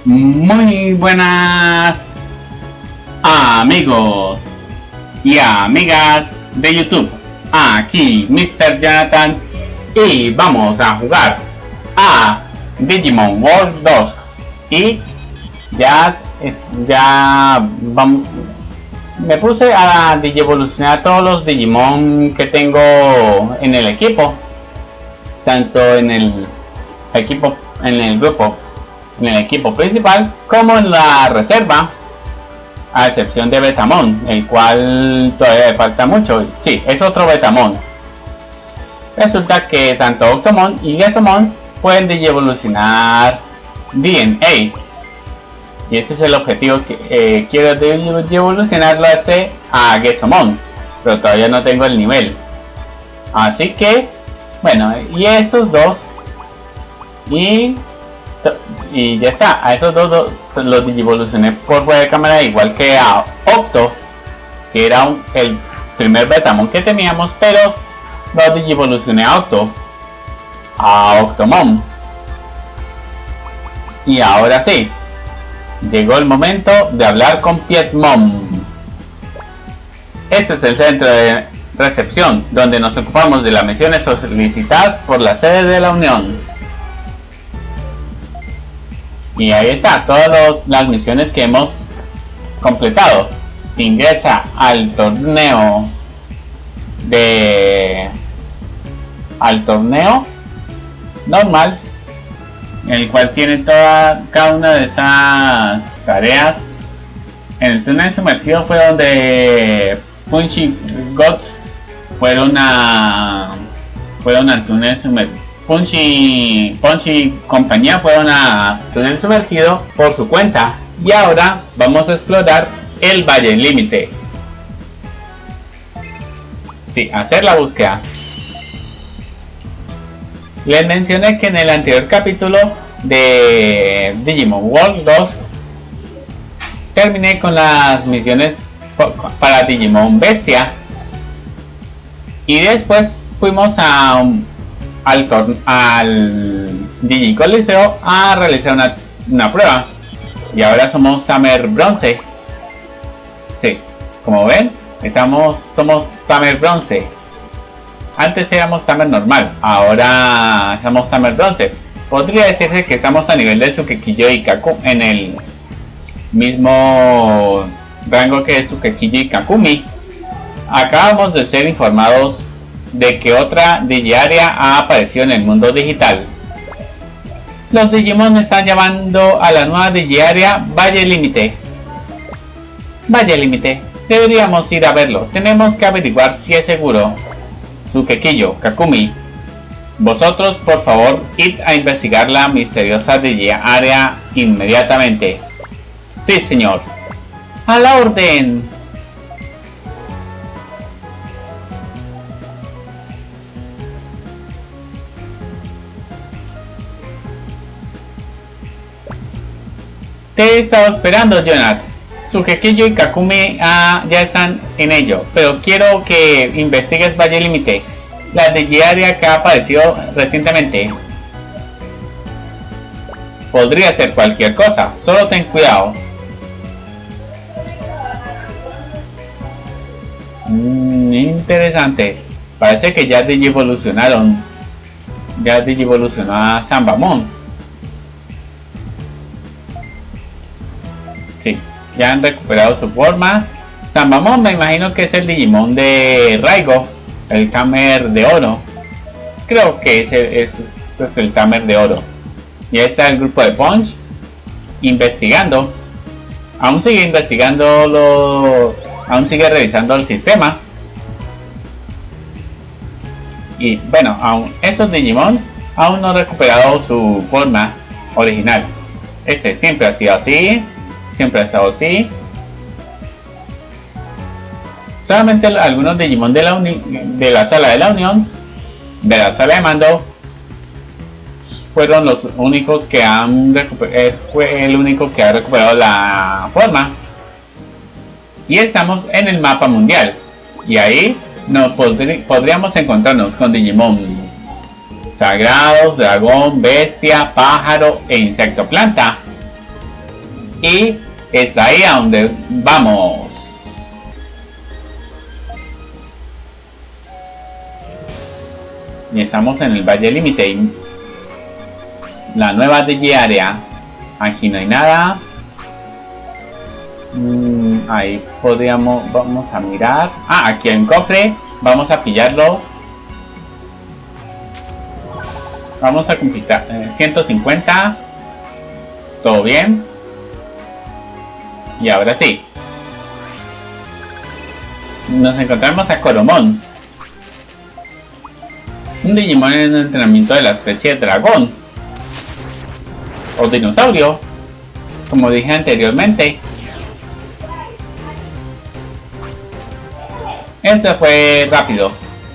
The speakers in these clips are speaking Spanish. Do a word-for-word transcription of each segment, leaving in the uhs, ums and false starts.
Muy buenas amigos y amigas de YouTube. Aquí mister Jonathan y vamos a jugar a Digimon World dos. Y ya es, ya vamos, me puse a digievolucionar todos los Digimon que tengo en el equipo, tanto en el equipo en el grupo en el equipo principal como en la reserva, a excepción de Betamon, el cual todavía le falta mucho. Sí, es otro Betamon. Resulta que tanto Octomon y Gesomon pueden digievolucionar D N A, y ese es el objetivo que eh, quiero digievolucionarlo a este a Gesomon, pero todavía no tengo el nivel. Así que bueno, y esos dos y y ya está. A esos dos, dos los digievolucioné por fuera de cámara, igual que a Octo, que era un, el primer Betamon que teníamos, pero los digievolucioné a Octo, a Octomon. Y ahora sí, llegó el momento de hablar con Piedmon. Este es el centro de recepción, donde nos ocupamos de las misiones solicitadas por la sede de la Unión. Y ahí está, todas los, las misiones que hemos completado. Ingresa al torneo de al torneo normal, el cual tiene toda cada una de esas tareas. En el túnel sumergido fue donde Punchy Gods fueron a fueron al túnel sumergido. Punchy, Punchy y compañía fueron a túnel sumergido por su cuenta, y ahora vamos a explorar el Valle Límite. Sí, hacer la búsqueda. Les mencioné que en el anterior capítulo de Digimon World dos terminé con las misiones para Digimon Bestia, y después fuimos a un Al, al Digicoliseo a realizar una, una prueba, y ahora somos Tamer Bronce. Sí, como ven, estamos somos Tamer Bronce. Antes éramos Tamer normal, ahora somos Tamer Bronce. Podría decirse que estamos a nivel de Tsukekiyo y Kaku, en el mismo rango que Tsukekiyo y Kakumi. Acabamos de ser informados de que otra Digiaria ha aparecido en el mundo digital. Los Digimon están llamando a la nueva Digiaria Valle Límite. Valle Límite, deberíamos ir a verlo. Tenemos que averiguar si es seguro. Tsukekiyo, Kakumi, vosotros por favor id a investigar la misteriosa Digiaria inmediatamente. Sí, señor. A la orden. Te he estado esperando, Jonathan. Tsukekiyo y Kakumi ah, ya están en ello, pero quiero que investigues Valle Límite, la Digiaria que ha aparecido recientemente. Podría ser cualquier cosa, solo ten cuidado. Mm, interesante. Parece que ya digievolucionaron. Ya digievolucionó a Sambamon. Sí, ya han recuperado su forma. Sambamon me imagino que es el Digimon de Raigo, el Tamer de oro. Creo que ese es, ese es el Tamer de oro. Y ahí está el grupo de Punch investigando. Aún sigue investigando lo, aún sigue revisando el sistema. Y bueno, aún esos Digimon aún no han recuperado su forma original. Este siempre ha sido así. Siempre ha estado así. Solamente algunos Digimon de la, de la sala de la unión, de la sala de mando, fueron los únicos que han recuperado, fue el único que ha recuperado la forma. Y estamos en el mapa mundial, y ahí nos podrí, podríamos encontrarnos con Digimon sagrados, dragón, bestia, pájaro e insecto planta. Y es ahí a donde vamos. Y estamos en el Valle Límite. Y la nueva Digiárea. Aquí no hay nada. Mm, ahí podríamos, vamos a mirar. Ah, aquí hay un cofre. Vamos a pillarlo. Vamos a completar eh, ciento cincuenta. Todo bien. Y ahora sí. Nos encontramos a Coromon. Un Digimon en el entrenamiento de la especie dragón. O dinosaurio. Como dije anteriormente. Este fue rápido.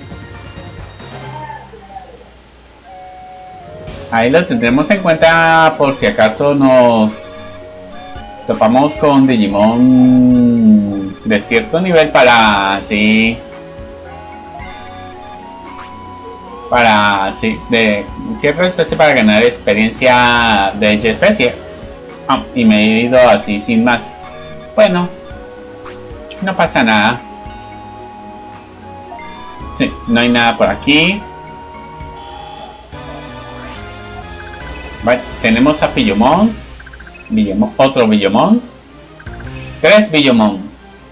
Ahí lo tendremos en cuenta por si acaso nos topamos con Digimon de cierto nivel para así para así de cierta especie para ganar experiencia de dicha especie. Ah, y me he ido así sin más. Bueno, no pasa nada. Sí, no hay nada por aquí. Vale, tenemos a Billomon, Billomon, otro Billomon, tres Billomon.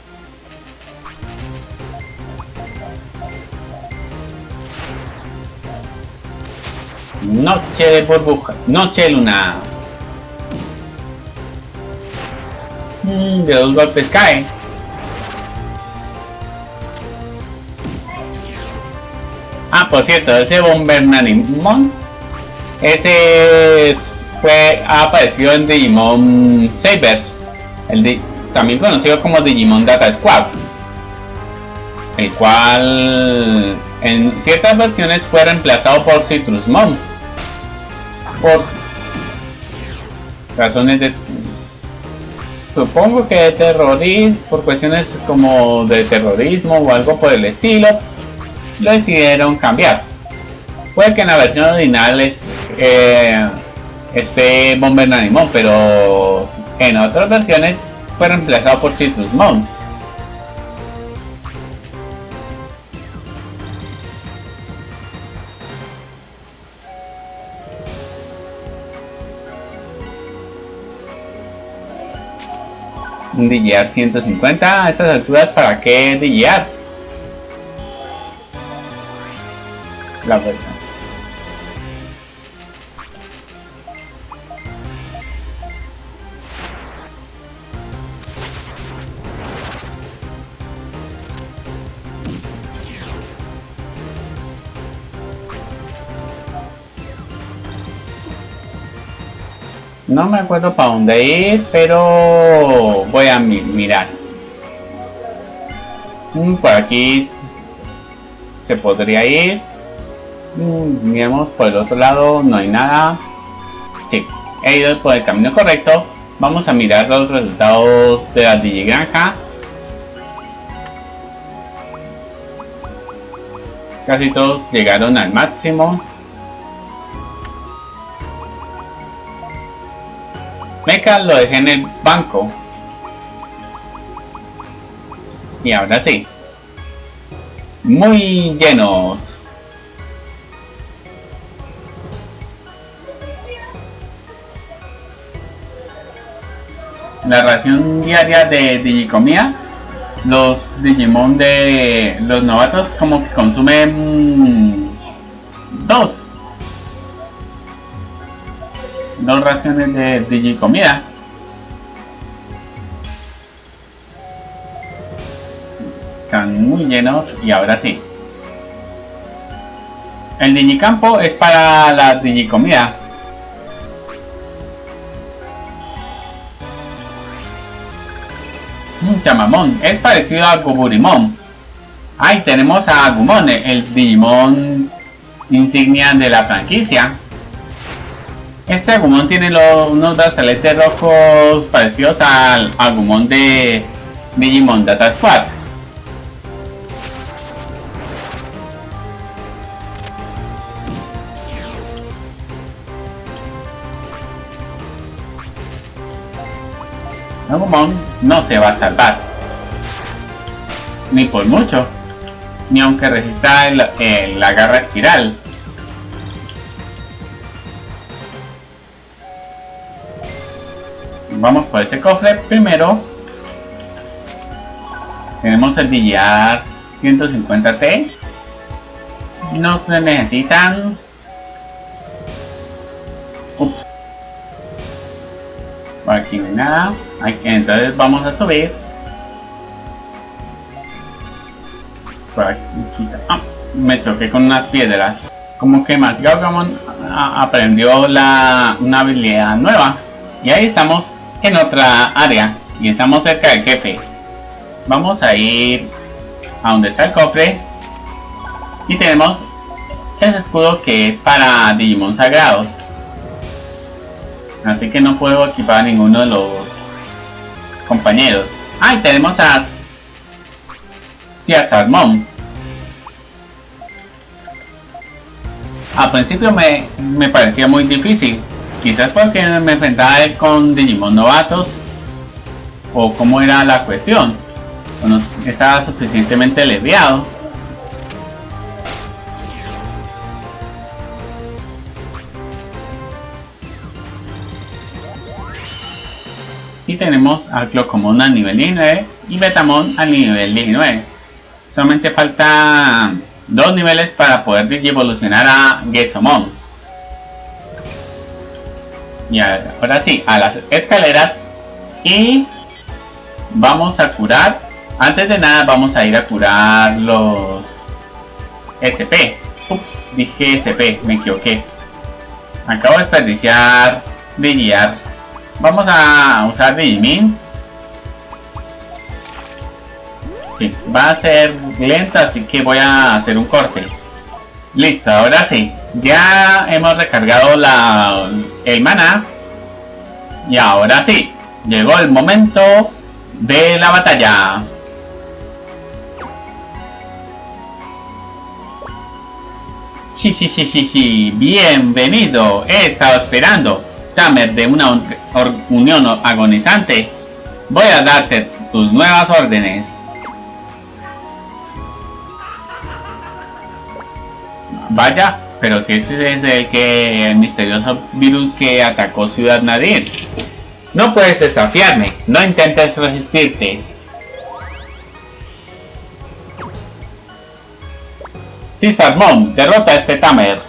Noche de burbuja, noche de luna. Mm, de dos golpes cae. Ah, por cierto, ese Bombernanimon, ese fue ha aparecido en Digimon Sabers, el di, también conocido como Digimon Data Squad, el cual en ciertas versiones fue reemplazado por Citrusmon por razones de, supongo que de terrorismo, por cuestiones como de terrorismo o algo por el estilo, lo decidieron cambiar. Puede que en la versión original es, eh, esté Bombernanimon, pero en otras versiones fue reemplazado por Citrusmon. Un Digiar ciento cincuenta, a estas alturas, ¿para qué Digiar? La verdad. No me acuerdo para dónde ir, pero voy a mi mirar. Mm, por aquí se podría ir. Mm, miremos por el otro lado, no hay nada. Sí, he ido por el camino correcto. Vamos a mirar los resultados de la Digigranja. Casi todos llegaron al máximo. Mecha lo dejé en el banco. Y ahora sí. Muy llenos. La ración diaria de Digicomía. Los Digimon de los novatos como que consumen dos. Dos raciones de Digicomida. Están muy llenos y ahora sí. El Digicampo es para la Digicomida. Chamamon es parecido a Goburimon. Ahí tenemos a Agumon, el Digimon insignia de la franquicia. Este Agumon tiene los, unos brazaletes rojos parecidos al Agumon de Digimon Data Squad. Agumon no se va a salvar. Ni por mucho. Ni aunque resista el, el, la garra espiral. Vamos por ese cofre primero. Tenemos el billar ciento cincuenta T. No se necesitan. Ups. Por aquí no hay nada. Aquí, entonces vamos a subir. Por aquí. Ah, me choqué con unas piedras. Como que más Gargamon aprendió la, una habilidad nueva. Y ahí estamos en otra área. Y estamos cerca del jefe. Vamos a ir a donde está el cofre. Y tenemos ese escudo que es para Digimon sagrados. Así que no puedo equipar a ninguno de los compañeros. Ah, y tenemos a Siazarmon. Al principio me, me parecía muy difícil. Quizás porque me enfrentaba a él con Digimon novatos. O cómo era la cuestión. No estaba suficientemente leviado. Y tenemos a Clocomon al nivel diecinueve y Betamon al nivel diecinueve. Solamente faltan dos niveles para poder evolucionar a Gesomon. Y ahora sí, a las escaleras. Y vamos a curar. Antes de nada vamos a ir a curar los S P. Ups, dije S P, me equivoqué. Acabo de desperdiciar Digiars. Vamos a usar Digimin. Sí, va a ser lento, así que voy a hacer un corte. Listo, ahora sí. Ya hemos recargado la, el maná. Y ahora sí, llegó el momento de la batalla. Jijijiji, bienvenido. He estado esperando. Tamer de una unión agonizante. Voy a darte tus nuevas órdenes. Vaya, pero si ese es el que el misterioso virus que atacó Ciudad Nadir. No puedes desafiarme, no intentes resistirte. Siazarmon, derrota a este Tamer.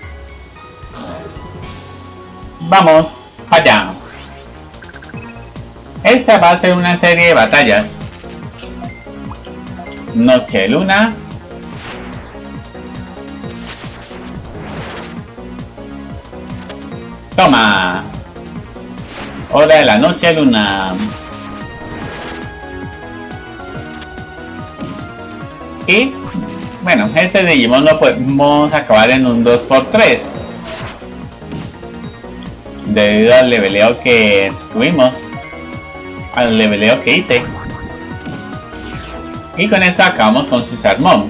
Vamos allá. Esta va a ser una serie de batallas. Noche Luna. Toma. Hora de la Noche Luna. Y bueno, este Digimon lo podemos acabar en un dos por tres. Debido al leveleo que tuvimos. Al leveleo que hice. Y con eso acabamos con Siazarmon.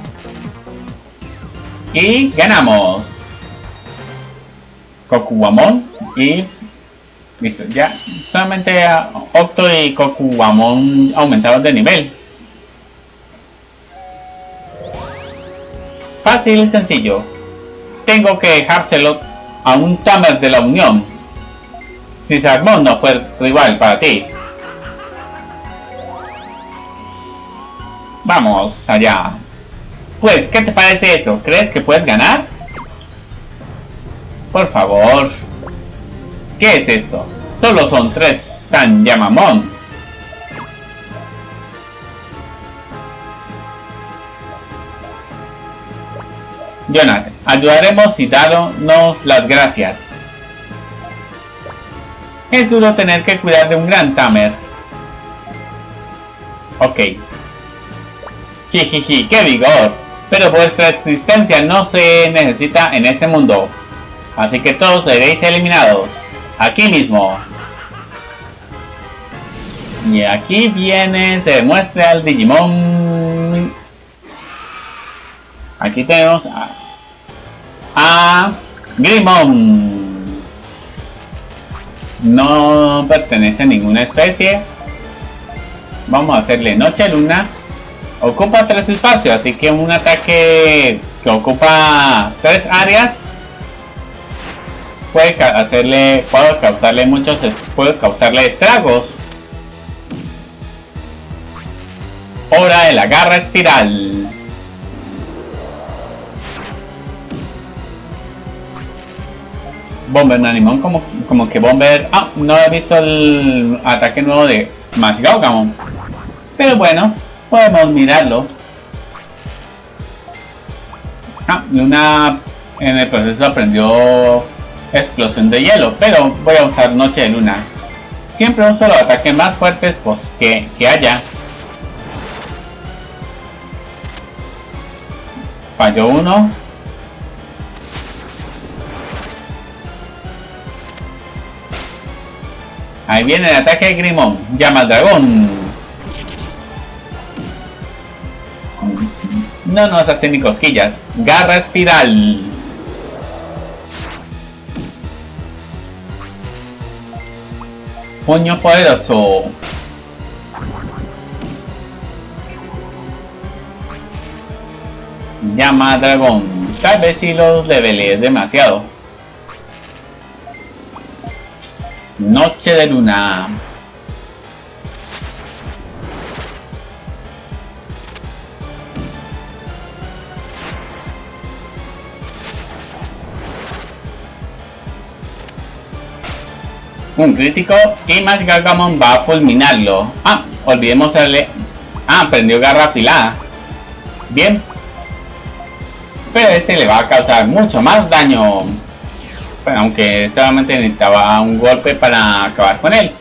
Y ganamos. Kokuwamon y listo, ya solamente Octo y Kokuwamon aumentaron de nivel. Fácil y sencillo. Tengo que dejárselo a un Tamer de la Unión. Siazarmon no fue rival para ti. Vamos allá. Pues, ¿qué te parece eso? ¿Crees que puedes ganar? Por favor. ¿Qué es esto? Solo son tres Sanyamamon. Jonathan, ayudaremos y daros las gracias. Es duro tener que cuidar de un gran Tamer. Ok. Jijiji, qué vigor. Pero vuestra existencia no se necesita en ese mundo. Así que todos seréis eliminados. Aquí mismo. Y aquí viene, se muestra el Digimon. Aquí tenemos a, a Greymon. no pertenece a ninguna especie. Vamos a hacerle Noche Luna. Ocupa tres espacios, así que un ataque que ocupa tres áreas puede hacerle, puede causarle muchos, puede causarle estragos. Hora de la garra espiral. Bomber Nanimon, como, como que Bomber... Ah, no he visto el ataque nuevo de Masgaugamon. Pero bueno, podemos mirarlo. Ah, Luna en el proceso aprendió explosión de hielo, pero voy a usar Noche de Luna. Siempre uso los ataques más fuertes pues, que, que haya. Falló uno. Ahí viene el ataque de Grimón. Llama al dragón. No nos hace ni cosquillas. Garra espiral. Puño poderoso. Llama al dragón. Tal vez si los levelees demasiado. Noche de Luna. Un crítico y Masgaugamon va a fulminarlo. Ah, olvidemos darle... Ah, prendió garra afilada. Bien. Pero este le va a causar mucho más daño. Aunque solamente necesitaba un golpe para acabar con él.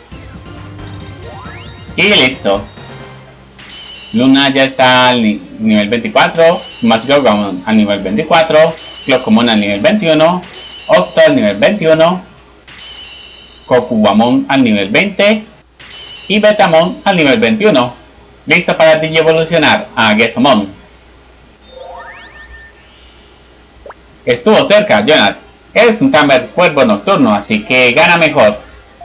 Y listo. Luna ya está al ni nivel veinticuatro. Masgaugamon al nivel veinticuatro. Clocomon al nivel veintiuno. Octo al nivel veintiuno. Kofugabamon al nivel veinte. Y Betamon al nivel veintiuno. Listo para digievolucionar a Gesomon. Estuvo cerca, Jonathan. Es un Tamer Cuervo Nocturno, así que gana mejor.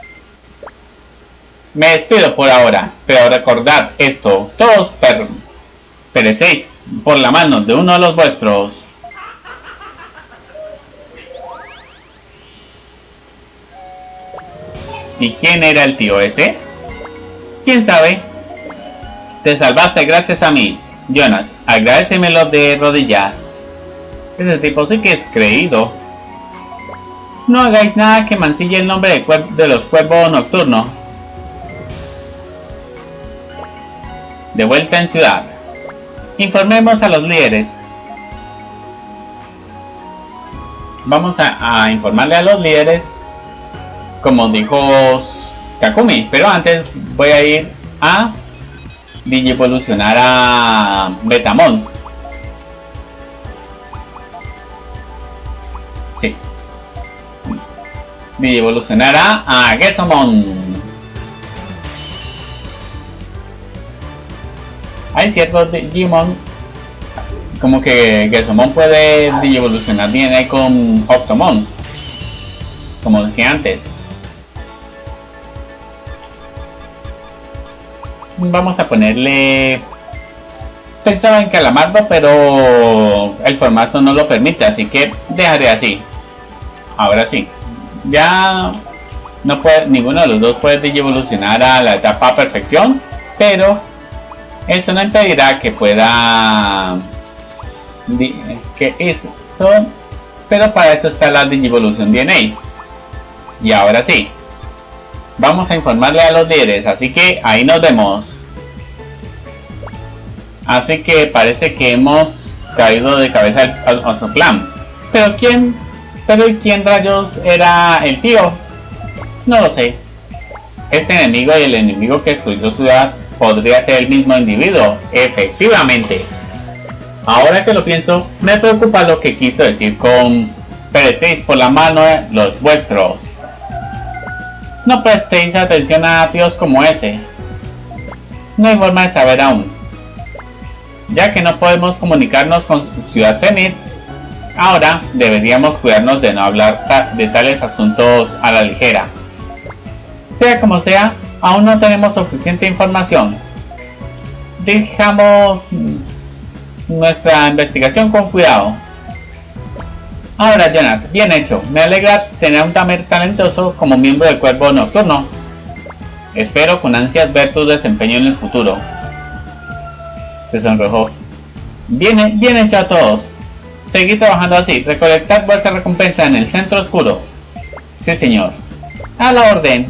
Me despido por ahora, pero recordad esto, todos per perecéis por la mano de uno de los vuestros. ¿Y quién era el tío ese? ¿Quién sabe? Te salvaste gracias a mí, Jonathan. Agradécemelo de rodillas. Ese tipo sí que es creído. No hagáis nada que mancille el nombre de, de los cuervos nocturnos. De vuelta en ciudad. Informemos a los líderes. Vamos a, a informarle a los líderes, como dijo Takumi. Pero antes voy a ir a digievolucionar a Betamon. Sí. Digievolucionará a Gesomon. Hay ciertos Digimon como que Gesomon puede digievolucionar bien ahí con Octomon, como dije antes. Vamos a ponerle... Pensaba en Calamardo, pero el formato no lo permite, así que dejaré así. Ahora sí. Ya no puede, ninguno de los dos puede digievolucionar a la etapa perfección, pero eso no impedirá que pueda que eso, pero para eso está la Digivolution D N A. Y ahora sí, vamos a informarle a los líderes, así que ahí nos vemos. Así que parece que hemos caído de cabeza al Oso Clan. Pero quién Pero ¿y quién rayos era el tío? No lo sé. Este enemigo y el enemigo que destruyó ciudad podría ser el mismo individuo. Efectivamente. Ahora que lo pienso, me preocupa lo que quiso decir con perecéis por la mano los vuestros. No prestéis atención a tíos como ese. No hay forma de saber aún. Ya que no podemos comunicarnos con Ciudad Zenith, ahora deberíamos cuidarnos de no hablar ta de tales asuntos a la ligera. Sea como sea, aún no tenemos suficiente información. Dejamos nuestra investigación con cuidado. Ahora, Jonathan, bien hecho. Me alegra tener un tamer talentoso como miembro del Cuervo Nocturno. Espero con ansias ver tu desempeño en el futuro. Se sonrojó. Bien, bien hecho a todos. Seguid trabajando así. Recolectad vuestra recompensa en el centro oscuro. Sí, señor. A la orden.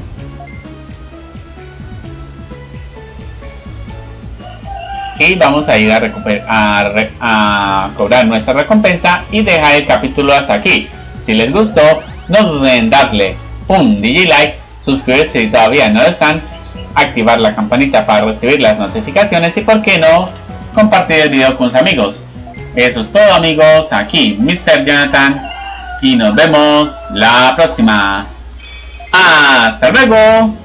Y vamos a ir a, a, a cobrar nuestra recompensa y dejar el capítulo hasta aquí. Si les gustó, no duden en darle un digi-like, suscribirse si todavía no lo están, activar la campanita para recibir las notificaciones y, por qué no, compartir el video con sus amigos. Eso es todo, amigos. Aquí mister Jonathan y nos vemos la próxima. ¡Hasta luego!